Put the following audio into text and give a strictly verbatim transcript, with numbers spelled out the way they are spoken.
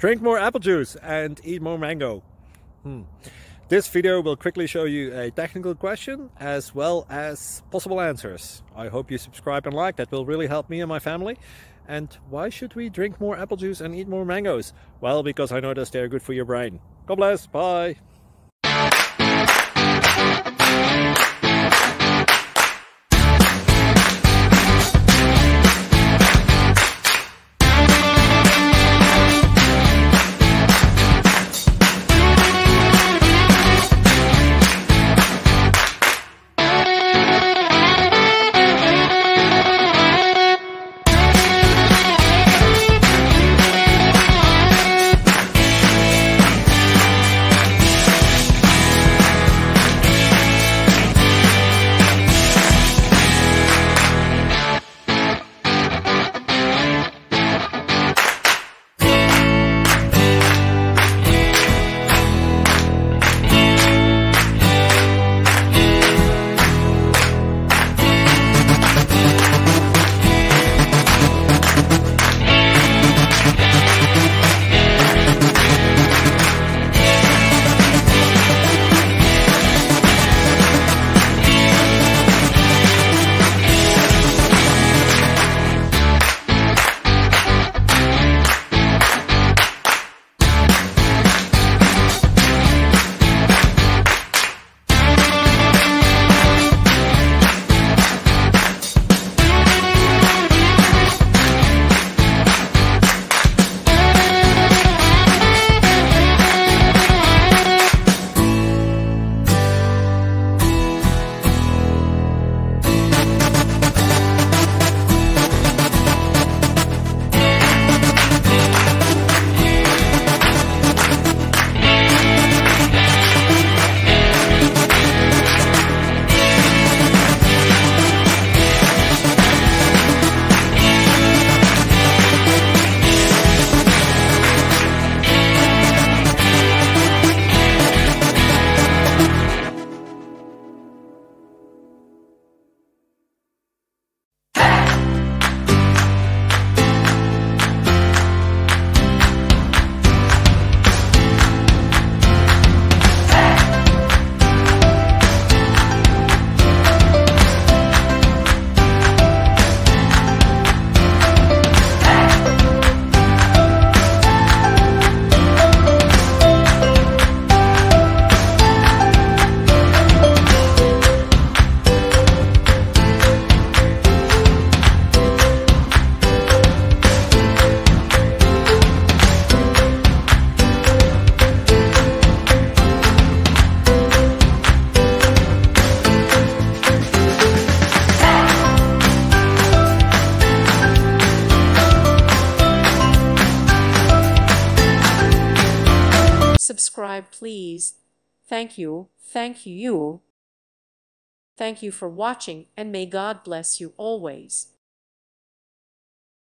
Drink more apple juice and eat more mango. Hmm. This video will quickly show you a technical question as well as possible answers. I hope you subscribe and like, that will really help me and my family. And why should we drink more apple juice and eat more mangoes? Well, because I noticed they're good for your brain. God bless, bye! Subscribe, please. Thank you, thank you. Thank you for watching, and may God bless you always.